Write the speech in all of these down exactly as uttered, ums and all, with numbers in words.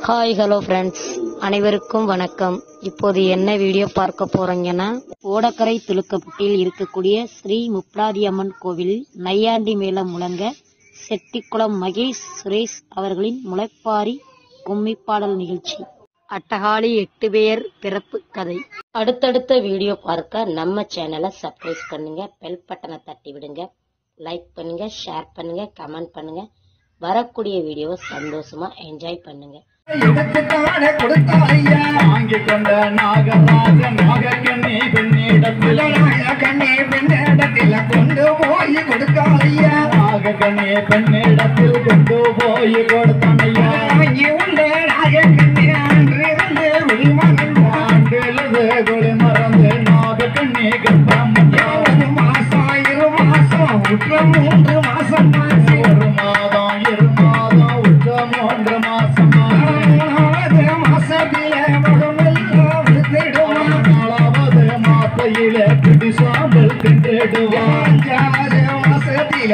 Hi hello friends, அனைவருக்கும் வணக்கம். இப்போது என்ன வீடியோ பார்க்க போறீங்கன்னா, ஓடக்கரை துலுக்கப்பட்டியில் இருக்கக்கூடிய ஸ்ரீ முப்ளாதி அம்மன் கோவில் நையாண்டி மேளம் முழங்க செட்டிக்குளம் மகேஷ் சுரேஷ் அவர்களின் முளைப்பாரி கும்மி பாடல் நிகழ்ச்சி. அட்டகாளி எட்டு பேர் பிறப்பு கதை. அடுத்தடுத்த வீடியோ பார்க்க நம்ம சேனலை சப்ஸ்கிரைப் பண்ணுங்க, பெல் பட்டனை தட்டி விடுங்க, லைக் பண்ணுங்க, ஷேர் பண்ணுங்க, கமெண்ட் பண்ணுங்க. வரக்கூடிய வீடியோவை சந்தோஷமா என்ஜாய் பண்ணுங்க. எடுத்துக்கான கொடுத்தாயா வாங்கிக் கொண்ட நாகராஜ நாகக்கண்ணி பெண்ணிடத்தில் நாகக்கண்ணி பெண்ணிடத்தில் கொண்டு போய் கொடுத்தாயா நாகக்கண்ணி பெண்ணிடத்தில் கொண்டு போய் கொடுத்தானையா வாங்கி உண்ட நாகக்கண்ணி அன்றிருந்து குளிமறந்து ஆண்டிலிருந்து குளிமறந்து நாகக்கண்ணி கர்ப்பமையா ஒரு மாசம் இரு மாசம் உற்ற மூன்று மாசம் ஒரு மாதம் இரு மாதம் உற்ற மூன்று மாசம் சாம்பல் தின்றுடுவான் மாசத்தில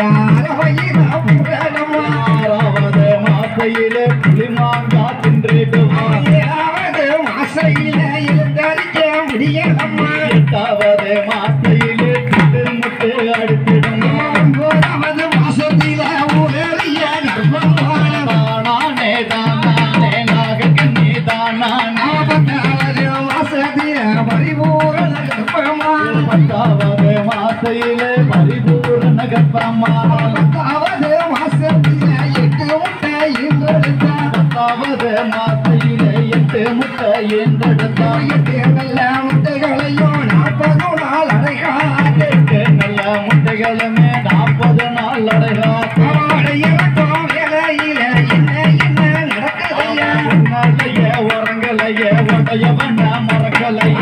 ஆறாவது மாசையில புளிமாங்கா தின்றுடுவான் ஏழாவது மாசையில இருந்தறிக்க முடியலம்மா எட்டாவது மாசையில திட்டு முட்டு அடித்திடும் ஒன்பதாவது மாசத்தில உடலிய தானானே தானானே நாகக்கண்ணி தானானே பத்தாவது மாசத்தில பரிபூரண கர்ப்பமா பத்தாவது மாசையிலே பரிபூரண கர்ப்பமா பத்தாவது மாசத்திலே எட்டு முட்டை ஈன்றெடுத்தா பத்தாவது மாசையிலே எட்டு முட்டை ஈன்றெடுத்தா எட்டு நல்ல முட்டைகளையும் நாற்பது நாள் அடைகாத்து எட்டு நல்ல முட்டைகளுமே நாற்பது நாள் அடைகாத்து இறக்கும் வேலையில என்ன என்ன நடக்கலையா உன்னாலைய உரங்களைய உடையவன மறக்கலைய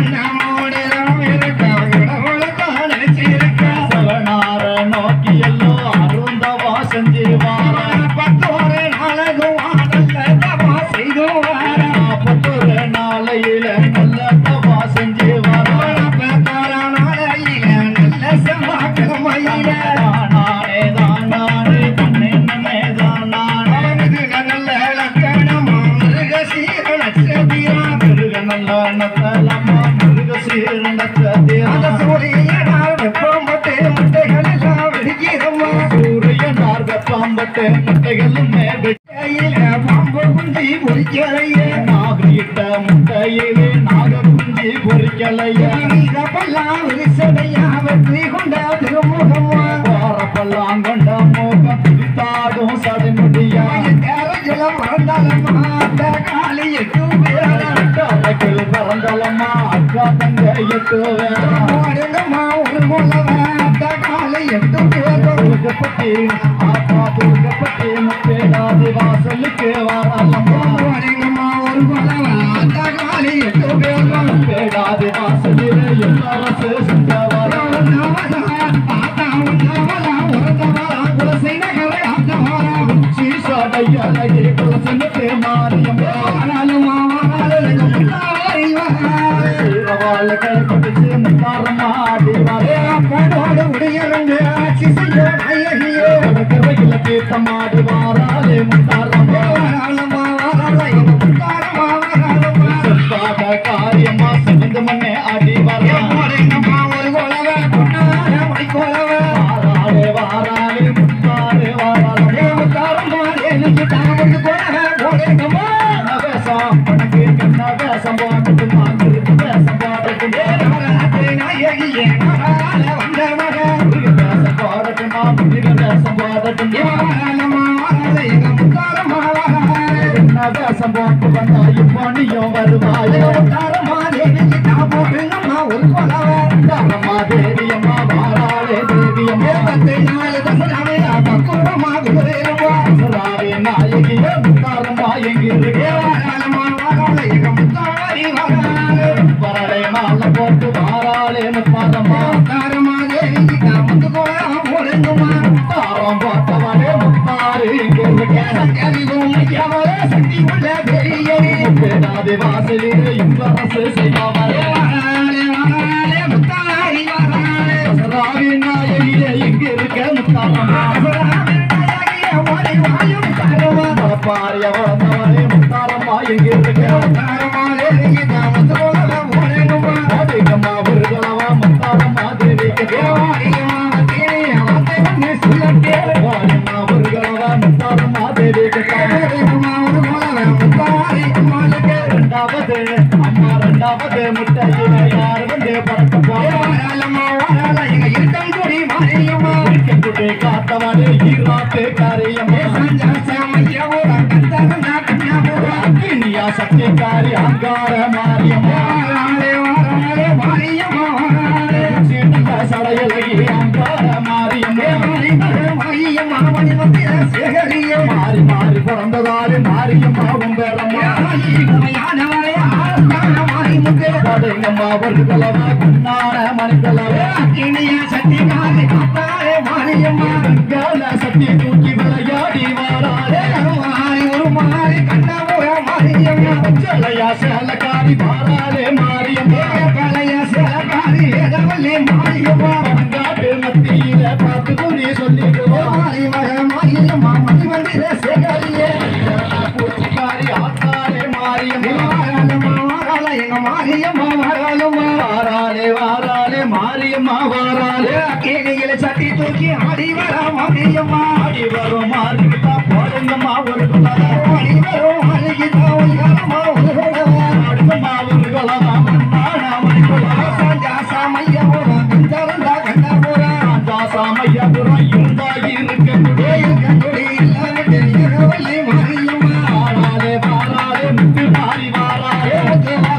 நோக்கியல்லோ அருந்தவா செஞ்சுவார பத்தோரு நாளகும் தவா செய்துவார பத்தோரு நாளையில நல்ல தவா செஞ்சுவார பத்தோரு நாளையில நல்ல செவ்வாய்க்கிழமையில தானானே தானானே தன்னே தானானே நல்ல லக்கணமா மிருகசீர நட்சத்திரா மிருக நல்ல நத்தலமா மிருகசீர நட்சத்திரா அந்த சூரியனால் வெப்பம் பட்டு முட்டைகள் எல்லாம் வெடிக்கிறம்மா சூரியனார் வெப்பம் பட்டு முட்டைகளுமே வெட்டையில பாம்பு குஞ்சி பொறிக்கலைய நாகிட்ட முட்டையிலே நாக குஞ்சி பொறிக்கலைய நீகப்பெல்லாம் விரிசடையா வெற்றி கொண்ட திருமுகம்மா பாரப்பெல்லாம் கொண்ட முகம் பிடித்தாடும் சதை முடியா ஜலம் மறந்தாலம்மா அந்த காலி எட்டு பேரடைக்கல் பறந்தாலம்மா அக்கா தங்க எட்டு வேறங்கம்மா ஒரு கொள்ளவன் அந்த காலி எட்டு பேருக்கப்பட்டி ஆப்பா துருக்கப்பட்டி முப்பேடாதி வாசலுக்கு வாராலம்மா வரங்கம்மா ஒரு கொள்ளவன் அந்த காலி எட்டு பேரும் முப்பேடாதி வாசலில் எல்லாரசு செஞ்சவாரா ஆத்தா உண்டவரா உறந்தவரா குலசை நகரை ஆத்தவரா சீசாடையழகே குலசனுக்கு மாறியம் வாராலுமா வாராலுக்கு முன்னாரி வாழ கைப்பட்டு முத்தாரம்மா ஆடிவாரே அப்போடு உடையரங்கு ஆட்சி செய்ய நாயகியே கரையில தீர்த்தமாடி வாராலே முத்தாரம்மா வாராலுமா வாரால முத்தாரம்மா வாராலுமா செல்வாத காரியம்மா சிவந்து மண்ணே ஆடி வாரா வரேங்கம்மா ஒரு கொலவ கொண்டார வைக்கோலவ வாராலே வாராலே முத்தாரே வாராலே முத்தாரம்மா எனக்கு தாமந்து கொலவ போறேங்கம்மா நவேசம் உனக்கு கண்ண வேசம் போட்டு மாங்கிருக்கு வேசம் போட்டு நாயகியே வாரால வந்த மக வேசம் போடட்டுமா முருக வேசம் போடட்டும் வாராலம்மா வாரால எங்க முத்தாரம்மா வாராலே என்ன வேசம் போட்டு வந்தா இப்பணியும் வருவாயே முத்தாரம்மா தேவிக்கு நான் போட்டுங்கம்மா ஒரு கொலவ தாரம்மா தேவியம்மா வாராலே தேவியம்மா பத்து நாலு தசராவே பக்குவமா விடுவேருமா தசராவே நாயகியே முத்தாரம்மா எங்கிருக்கே வாராலம்மா வாரால எங்க முத்தாரி வாராலே வரலே மாலை போட்டு வாராலே முத்தாரம்மா தாரம்மா தேவிக்கு நான் முத்து கோலம் போடுங்கம்மா தாரம் போட்டவனே முத்தாரி அறிவும் மையவரே சக்தி உள்ள பெரியரே முப்பேடாதி வாசலிலே இன்பரசு செய்வாரே வாராலே வாராலே முத்தாரி வாராலே தசராவே நாயகியே எங்கிருக்க முத்தாரம்மா தசராவே நாயகியே ஓடி வாயும் தாரம்மா பாரிய வந்தவரே முத்தாரம்மா எங்க இருக்கு அதிகமா ஒரு கலவா முத்தாரம்மா தேவிக்கு தேவாரியம்மா ஒரு கலவா முத்தாரம்மா தேவிக்கு ரெண்டாவது அம்மா ரெண்டாவது முட்டையில யார் வந்து பறக்க போறம்மா இருக்கங்குடி மாரியம்மா இருக்கங்குடி காத்தவளே ஈராத்து காரியம்மா அக்கினியா சத்தியக்காரி அங்கார மாரியம்மா மாரியம்மா சடையலகி அங்கார மாரியம்மா மாறி மாறி பிறந்ததாரு மாரியம்மா உங்கரம்மா மாரியம்மா ஒரு கலவா குன்னார மணிக்கலவா இனிய சக்தி காரி காத்தாரே மாரியம்மா கால சக்தி தூக்கி விளையாடி வாராரே மாறி ஒரு மாறி கண்ணபுர மாரியம்மா ஜலையா சேலக்காரி வாராரே மாரியம்மா கலையா சேலக்காரி ஏதவல்லே மாரியம்மா காட்டு மத்தியில பார்த்து குறி சொல்லிடுவோம் மாறி மக மாரியம்மா மணி வந்திர சேகரியே பூச்சிக்காரி ஆத்தாரே மாரியம்மா எங்க மாரியம்மா வாராளுமா வாராளே வாராளே மாரியம்மா வாராளே கேணியில சட்டி தூக்கி ஆடி வரா மாரியம்மா ஆடி வரும் மாரிக்கிட்டா போடுங்கம்மா ஒரு குலவா ஆடி வரும் மாரிக்கிட்டா ஒய்யாரம்மா ஒரு குலவா ஆடுங்கம்மா ஒரு குலவா மண்ணானா மணி குலவா சாஞ்சா சாமையா போறா கண்டா கண்டா போறா சாஞ்சா சாமையா போறா இருந்தா இருக்க குடி இருக்க குடி இல்லாவிட்டு இரவல்லி மாரியம்மா வாராளே வாராளே முத்து மாறி வாராளே முத்து வாரா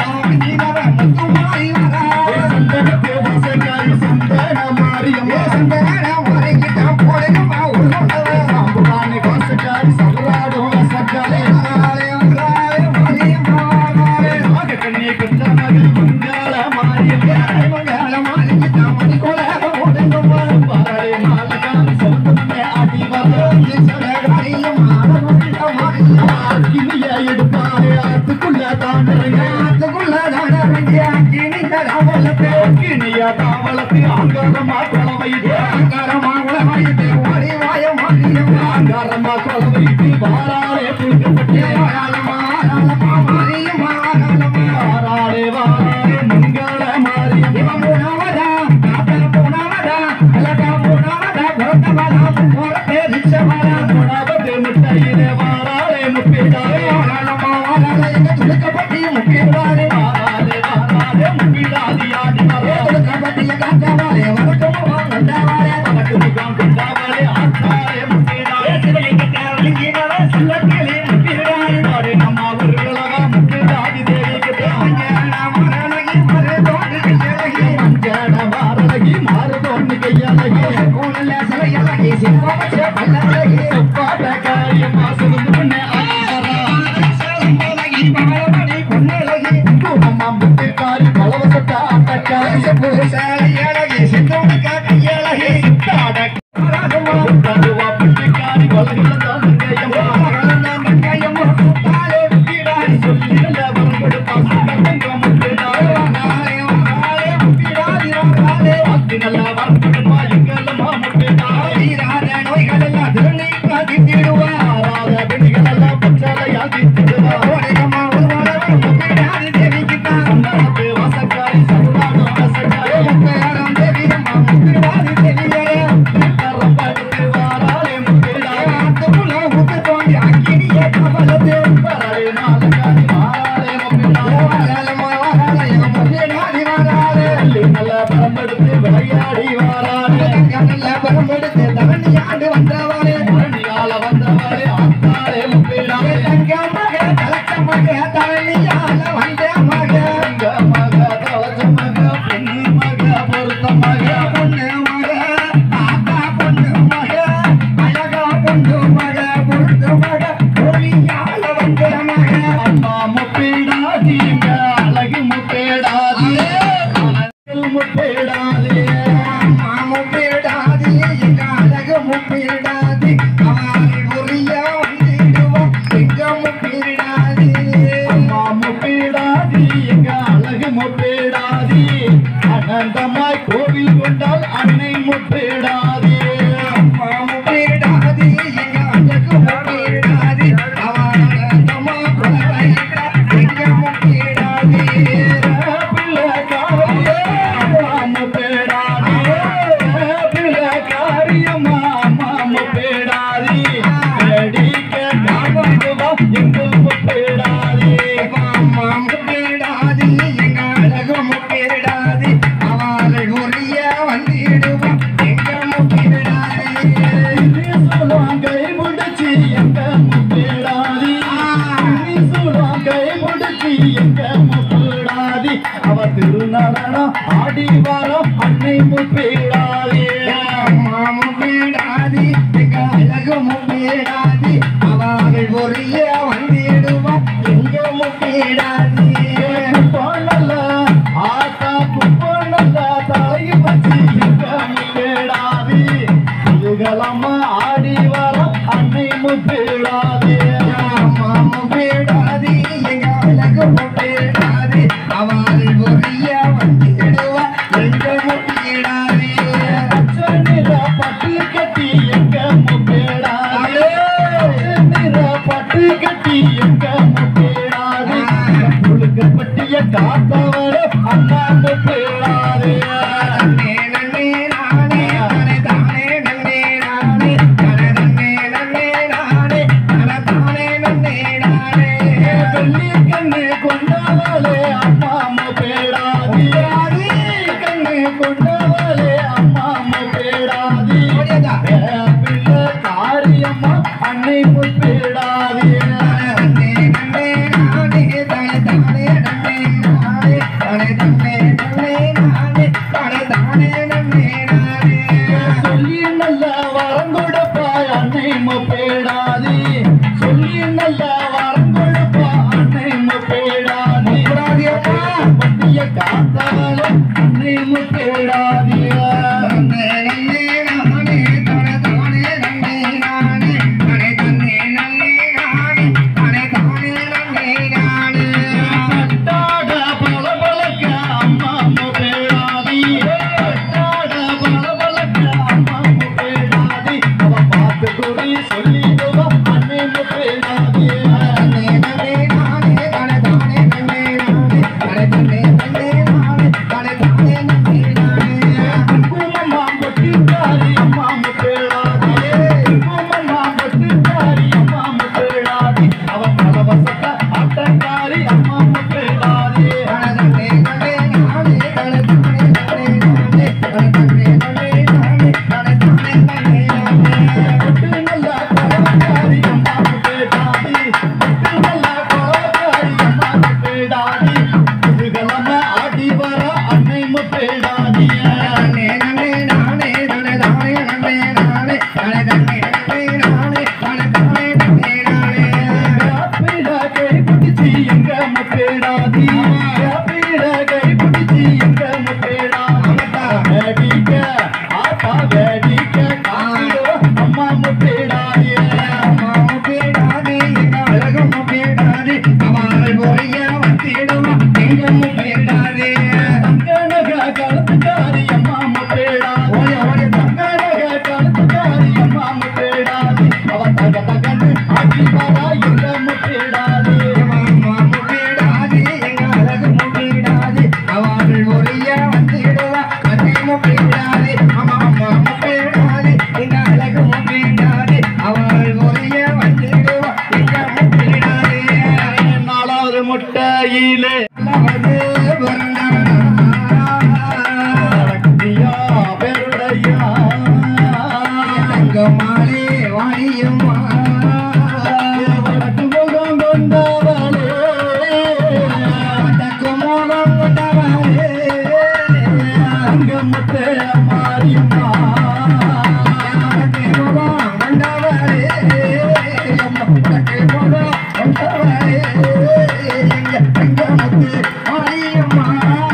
எடுப்பாரு அதுக்குள்ள தாண்டறங்க அதுக்குள்ள தாண்டறங்க கிணியா தாவளத்து அங்காரமா குளவையிட்டு அங்காரமா குளவையிட்டு ஓடி வாய மாரியம்மா அங்காரமா குளவையிட்டு வாராளே புழுக்கப்பட்டு வாராளமா வாராளமா மாரியம்மா வாராளே வாராளே மங்கள மாரியம்மா போனவதா காத்தல போனவதா அலகா போனவதா பொறந்தவதா போறதே ரிச்சவதா போனவதே முட்டையிலே வாராளே முப்பிடாரே வாராளமா வாராளே எங்க துளுக்கப்பட்டி முப்பிடாரே வாராளே வாராளே முப்பிடாதியாடி கபட்டிய காத்தாவாரே வணக்கமா வந்தாவாரே வணக்கமா வந்தாவாரே ஆத்தாரே முப்பிடாரே சிவலிங்க காவலிங்கீனவ சொல்லக்கேலே முப்பிடாரே வாரே நம்ம ஒரு கலவா முப்பிடாதி தேவிக்கு தேவஞ்சன மாரலகி மரதோண்டு கையலகி மஞ்சன மாரலகி மாரதோண்டு கையலகி கோணல சலையலகி சிவமச்ச பல்லலகி சொப்பாட காரியமா சுதுமுன்னே ஆயிரா சலம்பலகி பாரமணி பொன்னலகி அம்மா முத்திக்காரி பலவசட்ட அட்டக்காரி சலையலகி சித்தோடுக்க கையலகி சித்தாட கருவா புத்திக்காரி வலகில தாங்கயம்மா வலகில தாங்கயம்மா சுத்தாலே முத்திடாரி சொல்லில வரம்படுப்பா சுத்தங்க முத்திடாரி நாளே நாளே முத்திடாரி நாளே அத்தினல வரம்படுப்பா எங்கலமா முத்திடாரி ராத நோய்களெல்லாம் திருநீ காதிடுவா ராத பெண்களெல்லாம் பச்சலையா திட்டுவா ஓடிகமா ஒருவரவே முத்திடாரி தேவிக்கிட்டா அண்ணாவே வாசக்காரி சருளானோ வாசக்காரி முத்தியாரம் தேவியம்மா முத்திடாரி தேவியரே கரம்படுத்து வாராளே முத்திடாரி அத்துக்குள்ள முத்து தோண்டி அக்கினியே கவலதே வாராளே நாளகாரி வாராளே முத்திடாரி வாராளமா வாராளே முத்திடாரி வாராளே நல்ல பரம்படுத்து விளையாடி வாராளே நல்ல பரம்படுத்து தவணியாண்டு வந்தவாளே தவணியால வந்தவாளே ஆத்தாளே முத்திடாரி தங்க மக தலச்ச மக தவணியால வந்த மக தங்க மக தலச்ச மக பொண்ணு மக பொருத்த மக பொண்ணு மக ஆத்தா பொண்ணு மக அழகா பொண்ணு மக பொருத்த மக ஒளியால வந்த மக அம்மா முப்பிடாதீங்க அழகு முப்பிடாதீ முப்பிடாதே அம்மா முப்பிடாதீ எங்க அழகு முப்பிடாதீ அவரை உரியா வந்திடுவோம் எங்க முப்பிடாதீ அம்மா முப்பிடாதீ எங்க அழகு முப்பிடாதீ அனந்தமாய் கோவில் கொண்டால் அன்னை முப்பிடாதீ அம்மா முப்பிடாதீ எங்க அழகு முப்பிடாதீ அவரை அனந்தமா குலவையிட்டு பிடிச்சி எங்க முப்படாதி அவ திருநடனம் ஆடி வரோம் அன்னை முப்பேடாதி அம்மா முப்பேடாதி எங்க அழகு முப்பேடாதி அவள் பொறிய வந்திடுவோம் எங்க முப்பேடாதி குப்பனல்ல ஆத்தா குப்பனல்ல தலை வச்சு எங்க முப்பேடாதி இதுகளம்மா ஆடி வரோம் அன்னை முப்பேடாதி அம்மா முப்பேடாதி எங்க அழகு முப்பேடாதி அவள் பொறிய வந்திடுவா எங்க முப்பேடாதி நிற பட்டு கட்டி எங்க முப்பேடாதி நிற பட்டு கட்டி எங்க முப்பேடாதி புழுக்கப்பட்டிய காத்தவர அண்ணா முப்பேடாதி அன்னை முப்பேடாதி சொல்லி நல்ல வரம் கொடுப்பாய் அன்னை முப்பேடாதி சொல்லி நல்ல வரம் கொடுப்பாய் அன்னை முப்பேடாதி பட்டிய காத்தவள அன்னை முப்பேடாதி முட்டையிலே பெருடையா தங்கமாலே வாணியம்மா வடக்கு முகம் கொண்டவளே வடக்கு முகம் கொண்டவளே அங்க முட்டை மாரியம்மா முகம் கொண்டவளே வடக்கு முகம் கொண்டவளே அங்க முத்து மாரியம்மா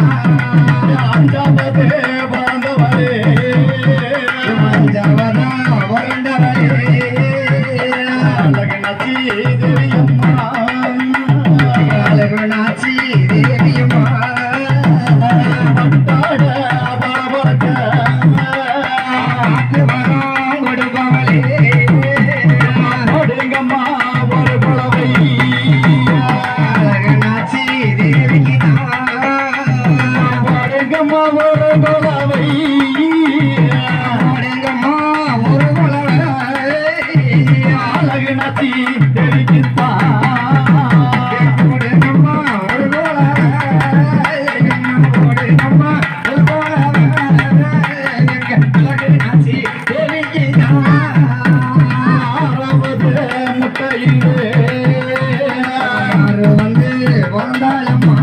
பிறந்தாளம்மா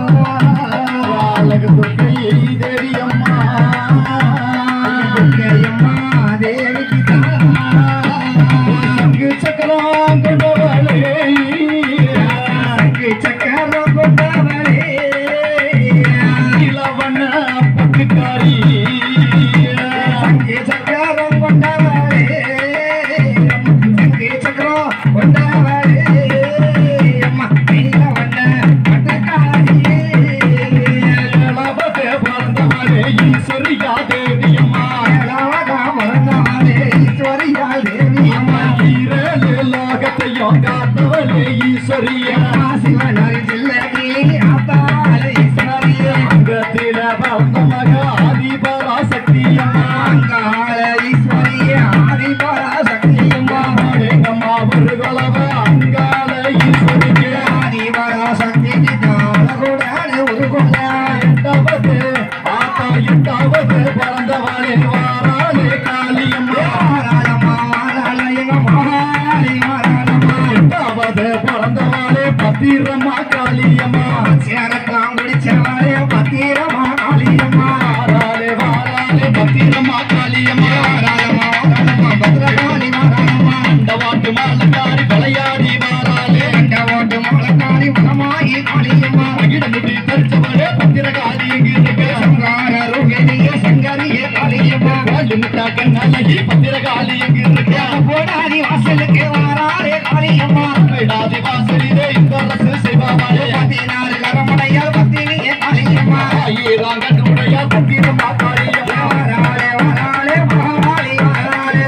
அழகு துர்க்கை தேவி அம்மா துர்க்கையம்மா தேவிக்கு சங்கு சக்கரம் கொண்டவளே சங்கு சக்கரம் கொண்டவளே இளவண்ண பட்டுக்காரி சங்கு சக்கரம் கொண்டவளே சங்கு சக்கரம் கொண்டவளே அம்மா இளவண்ண பட்டுக்காரி இளவதே பிறந்தவளே ஈஸ்வரியா தேவி அம்மா இளவதா பிறந்தவளே ஈஸ்வரியா தேவி அம்மா ஈரேழு லோகத்தையும் காத்தவளே ஈஸ்வரியா சிவனாரி சில்லகி ஆத்தாளே ஈஸ்வரியா அங்கத்தில பிறந்த மக ஆதிபராசக்தி அம்மா அங்காள ஈஸ்வரியா ஆதிபராசக்தி அம்மா அம்மா ஒரு கொலவ அங்காள ஈஸ்வரிக்கு ஆதிபராசக்தி தாளகுடான ஒரு கொல்ல எட்டாவது ஆத்தா எட்டாவது பிறந்தவளே வாராளே காளியம்மா வாராளம்மா வாராளயம்மா வாராளம்மா எட்டாவது பிறந்தவளே பத்திரமா காளியம்மா சேரக்காம் குடிச்சவளே பத்திரமா காளியம்மா வாராளே வாராளே பத்திரமா காளியம்மா வாராளம்மா வாராளம்மா பத்திரகாளி வாராளம்மா அண்டவாட்டு மாலக்காரி விளையாடி வாராளே அண்டவாட்டு மாலக்காரி உலமாயி காளியம்மா மகிழமுடி தரிச்சவளே பத்திரகாளி எங்கிருக்க சங்கார ரோகிணியே சங்கரியே காளியம்மா வாழுமுட்டா கண்ணழகி பத்திரகாளி எங்கிருக்க போடாதி வாசலுக்கு வாராளே காளியம்மா விடாதி வாசலிலே இந்த அரசு செய்வாளே பதினாறு கரமடையால் பத்தினியே காளியம்மா ஈராங்கட்டுடையால் பத்திரமா காளியம்மா வாராளே வாராளே மகாகாளி வாராளே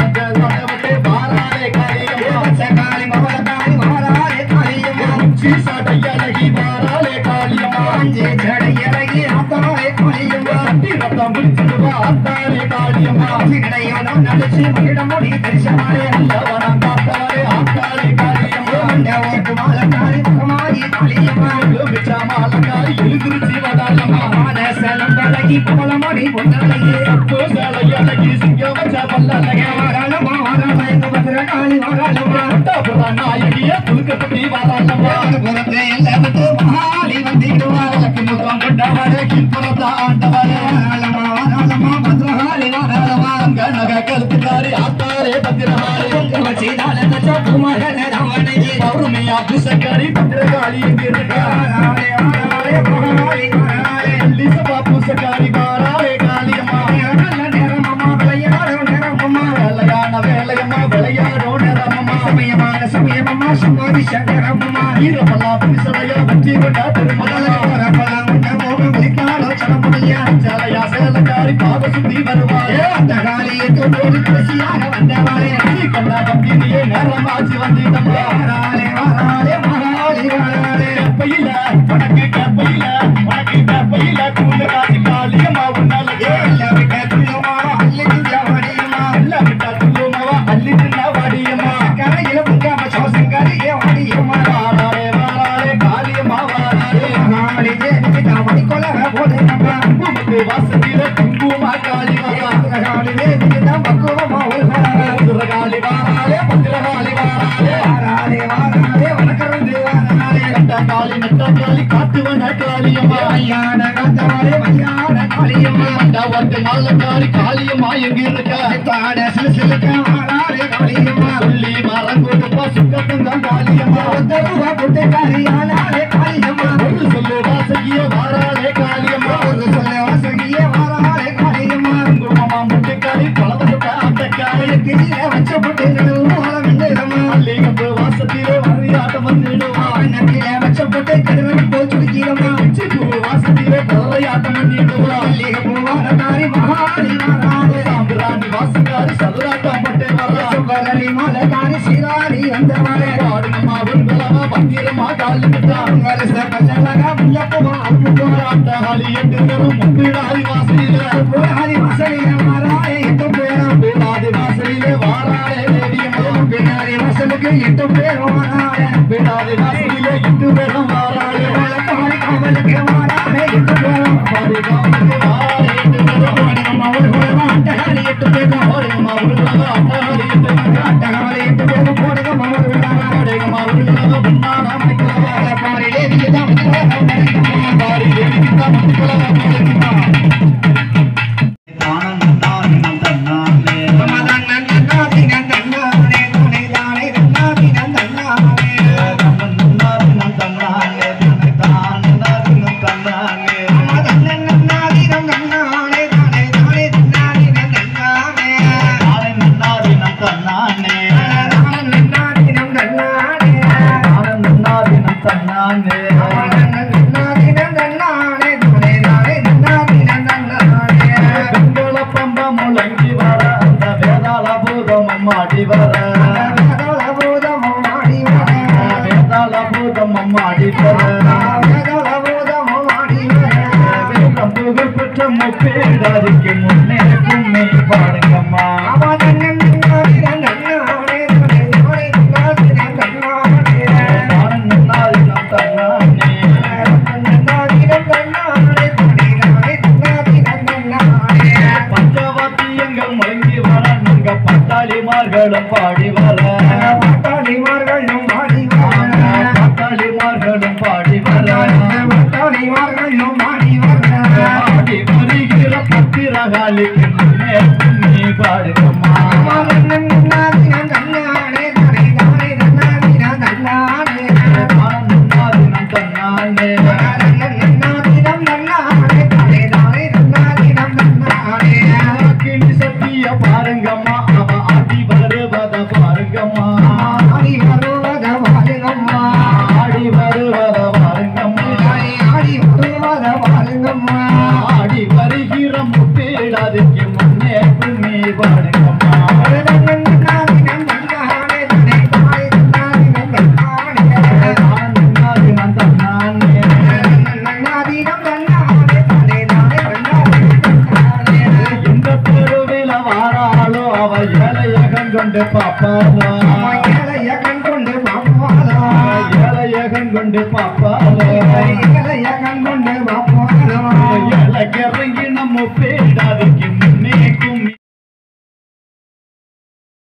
வாராளே காளியம்மா சகாளி மவளகாளி வாராளே காளியம்மா உச்சி சடையழகி வாராளே காளியம்மா அஞ்சே சடையழகி ஆத்தாளே காளியம்மா சட்டி ரத்தம் முடிச்சிடுவா ஆத்தாளே காளியம்மா சிகடையோடம் நடிச்சு மகிழமுடி தரிசனாலே அல்லவனம் காத்தாளே ஆத்தாளே காளியம்மா அண்டவோட்டு மாலக்காரி முகமாயி காளியம்மா விச்சா மாலக்காரி எழுதிருச்சி வடாலம்மா மானசலம் பழகி கோலமடி பொன்னழகி சப்பு சலையழகி சிங்கவச்ச பல்லழகி வாராளம்மா வாராளம்மா எங்க பத்திரகாளி வாராளம்மா பட்டாபுர நாயகிய துலுக்கப்பட்டி வாராளம்மா புறத்தை எல்லாத்துக்கு மகாளி வந்திடுவா லக்கி முகம் கொண்டவரே கிம்புறத்தா ஆண்டவரே வாராளம்மா வாராளம்மா பத்திரகாளி வாராளம்மா கனக கழுத்துக்காரி ஆத்தாரே பத்திரகாளி வச்சிதால குமரன ரமணையே பௌர்ணமியா புசக்காரி பத்திரகாளி எங்கிருக்க வாராளே வாராளே மகாளி வாராளே லிசபா புசக்காரி வாராளே காளியம்மா நல்ல நேரமம்மா விளையாடோ நேரமம்மா வேலையான வேலையம்மா விளையாடோ நேரமம்மா சமயமான சமயமம்மா சமாதி சங்கரமம்மா ஈரமல்லா புனிசலையா வச்சி கொண்டா திருமலா வரப்பலா உண்ட மோக விழிக்காலோ சனமுடியா சலையா சேலக்காரி பாத சுத்தி வருவாயே அந்த காளியை தொண்டோடு கடைசியாக வந்தவாளே கண்ணா கம்பினியே நேரமாச்சு வந்திட்டம்மா வாராளே வாராளே மகாளி வாராளே கப்பையில உனக்கு கப்பையில உனக்கு கப்பையில கூண்டு காட்சி காளியம்மா உன்னாலே எல்லாம் விட்டா துள்ளுமா அல்லிட்டு வாடியம்மா எல்லாம் விட்டா துள்ளுமாவா அல்லிட்டு வாடியம்மா கரையில முங்காம சோசங்காரியே வாடியம்மா வாராளே வாராளே காளியம்மா வாராளே மகாளி தேவிக்கு தாவடி கொலக போடுங்கம்மா குங்குமத்து வாசத்தில குங்குமா காளி வாரா காளி தேவிக்கு தான் பக்குவமா ஒரு பத்திரகாளி வாராளே பத்திரகாளி வாராளே வாராளே வாராளே வணக்கருந்து வாராளே கட்டகாளி நட்டகாளி காத்துவன காளியம்மா ஐயான காத்தவாளே வையான காளியம்மா மண்டவத்து மாலக்காரி காளியம்மா எங்கிருக்க பாட சிலுசிலுக்க வாராளே காளியம்மா சொல்லி மரம் கொடுப்பா சுக்கத்துங்க காளியம்மா ஒத்தருவா புட்டுக்காரி ஆனாலே காளியம்மா ஒரு சொல்லு வாசகிய வாராளே காளியம்மா ஒரு சொல்லு வாசகிய வாராளே காளியம்மா குருமமா முட்டுக்காரி பலவசுட்ட அத்தக்காரி திரிய வச்ச புட்டு நடுவோல வெண்டிடமா அல்லிகப்பு வாசத்திலே வரியாட்டம் வந்துடுவா நக்கில வச்ச புட்டு கருவன் போல் சுடுக்கிறமா சிக்கு வாசத்திலே கரையாட்டம் பண்ணிடுவா அல்லிகப்பு வாரகாரி மகாளி வாராளே சாம்பிராணி வாசகாரி சதுராட்டம் பட்டே வரா சுபகரி மாலகாரி சிராரி வந்தவாளே வாடுங்கம்மா வெண்கலமா பத்திரமா காலி விட்டா வருஷ பல்லழகா முல்லப்பமா அப்புறா அட்டகாளி எட்டு தரும் முப்பிடாதி வாசலிலே புறாதி வாசலிலே வாராளே எட்டு பேரும் பிடாதி வாசலிலே வாராளே தேவியம்மா பிடாதி வாசலுக்கு எட்டு பேரும் வாராளே பிடாதி வாசலிலே எட்டு பேரும் வாராளே வளப்பாடி காவலுக்கு வாராளே எட்டு பேரும் பாடி காவலுக்கு வாராளே எட்டு பேரும் வாடுங்கம்மா ஒரு குலமா அட்டகாளி எட்டு பேரும் வாடுங்கம்மா ஒரு குலமா அட்டகாளி எட்டு பேரும் அட்டகாளி எட்டு பேரும் போடுங்கம்மா ஒரு குலமா போடுங்கம்மா ஒரு குலமா பொன்னான மைக்குலமா பாடி தேவிக்கு தான் பாடி வர பட்டாளிமார்களும் பாடி வர பட்டாளிமார்களும் பாடி வர பட்டாளிமார்களும் பாடி வர பாடி வருகிற பத்திரகாலிக்கு முன்னே நீ பாடுங்கம்மா சத்திய பாருங்கம்மா அவ ஆடி வருவத பாருங்கம்மா ஆடி வருவத பாருங்கம்மா ஆடி வருவத பாருங்கம்மா ஆடி வருவத பாருங்கம்மா ஆடி வருகிற முப்பேடாதுக்கு முன்னே நீ பாருங்கம்மா கொண்டு பாப்பாலா ஏழைய கண் கொண்டு பாப்பாலா ஏழைய கண் கொண்டு பாப்பாலா ஏழைய கண்